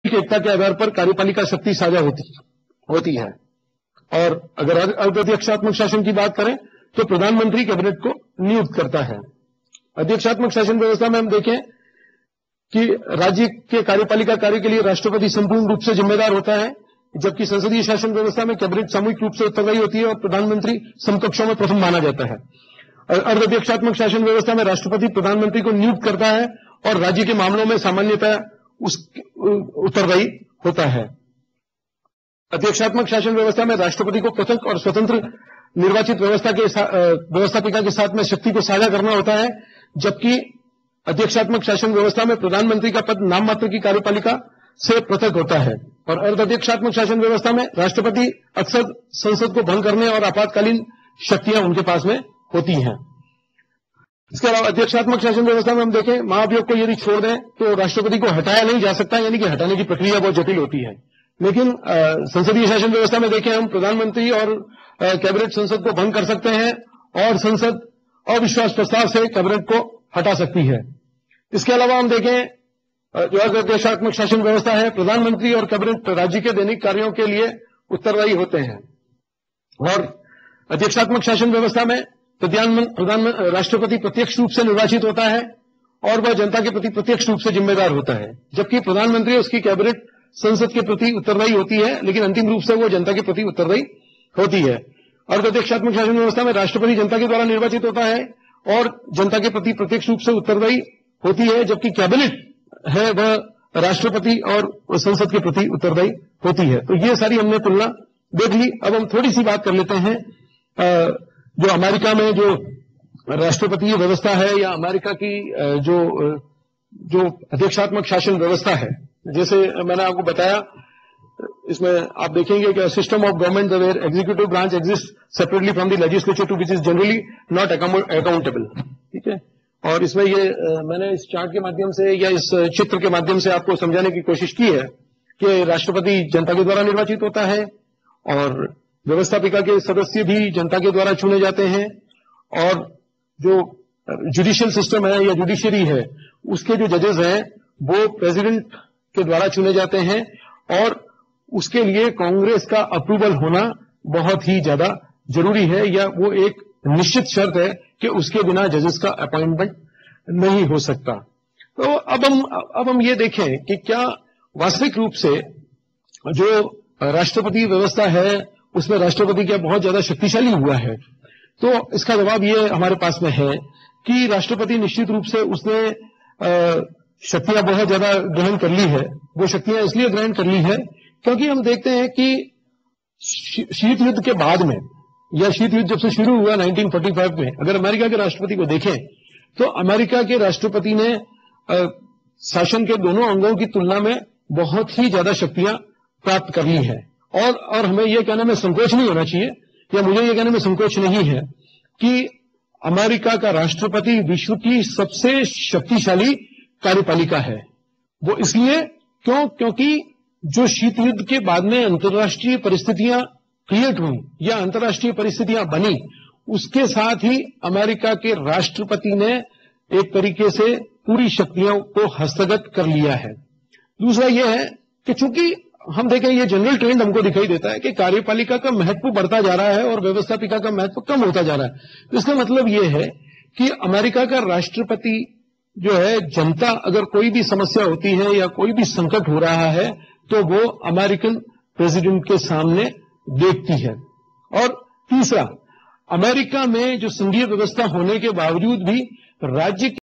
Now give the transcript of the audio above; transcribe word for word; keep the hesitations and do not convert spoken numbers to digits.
एकता के आधार पर कार्यपालिका शक्ति साझा होती होती है। और अगर अर्धअध्यक्षात्मक शासन की बात करें तो प्रधानमंत्री कैबिनेट को नियुक्त करता है। अध्यक्षात्मक शासन व्यवस्था में हम देखें कि राज्य के कार्यपालिका कार्य के लिए राष्ट्रपति संपूर्ण रूप से जिम्मेदार होता है, जबकि संसदीय शासन व्यवस्था में कैबिनेट सामूहिक रूप से उत्तरदायी होती है और प्रधानमंत्री समकक्षों में प्रथम माना जाता है। अर्धअध्यक्षात्मक शासन व्यवस्था में राष्ट्रपति प्रधानमंत्री को नियुक्त करता है और राज्य के मामलों में सामान्यतः उस उत्तरदायी होता है। अध्यक्षात्मक शासन व्यवस्था में राष्ट्रपति को पृथक और स्वतंत्र निर्वाचित व्यवस्था के व्यवस्थापिका के साथ में शक्ति को साझा करना होता है, जबकि अध्यक्षात्मक शासन व्यवस्था में प्रधानमंत्री का पद नाम मात्र की कार्यपालिका से पृथक होता है। और अर्धअध्यक्षात्मक शासन व्यवस्था में राष्ट्रपति अक्सर संसद को भंग करने और आपातकालीन शक्तियां उनके पास में होती हैं। इसके अलावा अध्यक्षात्मक शासन व्यवस्था में हम देखें, महाभियोग को यदि छोड़ दें तो राष्ट्रपति को हटाया नहीं जा सकता, यानी कि हटाने की प्रक्रिया बहुत जटिल होती है। लेकिन संसदीय शासन व्यवस्था में देखें हम, प्रधानमंत्री और कैबिनेट संसद को भंग कर सकते हैं और संसद अविश्वास प्रस्ताव से कैबिनेट को हटा सकती है। इसके अलावा हम देखें, जो अध्यक्षात्मक शासन व्यवस्था है, प्रधानमंत्री और कैबिनेट राज्य के दैनिक कार्यों के लिए उत्तरदायी होते हैं। और अध्यक्षात्मक शासन व्यवस्था में प्रधान राष्ट्रपति प्रत्यक्ष रूप से निर्वाचित होता है और वह जनता के प्रति प्रत्यक्ष रूप से जिम्मेदार होता है, जबकि प्रधानमंत्री और उसकी कैबिनेट संसद के प्रति उत्तरदायी होती है, लेकिन अंतिम रूप से वो जनता के प्रति उत्तरदायी होती है। और अध्यक्षात्मक शासन व्यवस्था में राष्ट्रपति जनता के द्वारा निर्वाचित होता है और जनता के प्रति प्रत्यक्ष रूप से उत्तरदायी होती है, जबकि कैबिनेट है वह राष्ट्रपति और संसद के प्रति उत्तरदायी होती है। तो ये सारी हमने तुलना देख ली। अब हम थोड़ी सी बात कर लेते हैं जो अमेरिका में जो राष्ट्रपति व्यवस्था है या अमेरिका की जो जो अध्यक्षात्मक शासन व्यवस्था है। जैसे मैंने आपको बताया, इसमें आप देखेंगे कि system of government where executive branch exist separately from the legislature to which is generally not accountable. ठीक है, और इसमें ये मैंने इस चार्ट के माध्यम से या इस चित्र के माध्यम से आपको समझाने की कोशिश की है कि राष्ट्रपति जनता के द्वारा निर्वाचित होता है और व्यवस्थापिका के सदस्य भी जनता के द्वारा चुने जाते हैं, और जो जुडिशियल सिस्टम है या जुडिशरी है उसके जो जजेस हैं वो प्रेसिडेंट के द्वारा चुने जाते हैं, और उसके लिए कांग्रेस का अप्रूवल होना बहुत ही ज्यादा जरूरी है, या वो एक निश्चित शर्त है कि उसके बिना जजेस का अपॉइंटमेंट नहीं हो सकता। तो अब हम अब हम ये देखें कि क्या वास्तविक रूप से जो राष्ट्रपति व्यवस्था है उसमें राष्ट्रपति क्या बहुत ज्यादा शक्तिशाली हुआ है। तो इसका जवाब ये हमारे पास में है कि राष्ट्रपति निश्चित रूप से उसने शक्तियां बहुत ज्यादा ग्रहण कर ली है। वो शक्तियां इसलिए ग्रहण कर ली है क्योंकि हम देखते हैं कि शीत युद्ध के बाद में या शीत युद्ध जब से शुरू हुआ नाइनटीन फोर्टी फाइव में, अगर अमेरिका के राष्ट्रपति को देखें तो अमेरिका के राष्ट्रपति ने आ, शासन के दोनों अंगों की तुलना में बहुत ही ज्यादा शक्तियां प्राप्त कर ली है। और और हमें यह कहने में संकोच नहीं होना चाहिए, या मुझे यह कहने में संकोच नहीं है कि अमेरिका का राष्ट्रपति विश्व की सबसे शक्तिशाली कार्यपालिका है। वो इसलिए क्यों क्योंकि जो शीत युद्ध के बाद में अंतर्राष्ट्रीय परिस्थितियां क्रिएट हुई या अंतर्राष्ट्रीय परिस्थितियां बनी, उसके साथ ही अमेरिका के राष्ट्रपति ने एक तरीके से पूरी शक्तियों को हस्तगत कर लिया है। दूसरा यह है कि चूंकि हम देखें ये जनरल ट्रेंड हमको दिखाई देता है कि कार्यपालिका का महत्व बढ़ता जा रहा है और व्यवस्थापिका का महत्व कम होता जा रहा है। तो इसका मतलब यह है कि अमेरिका का राष्ट्रपति जो है, जनता अगर कोई भी समस्या होती है या कोई भी संकट हो रहा है तो वो अमेरिकन प्रेसिडेंट के सामने देखती है। और तीसरा, अमेरिका में जो संघीय व्यवस्था होने के बावजूद भी राज्य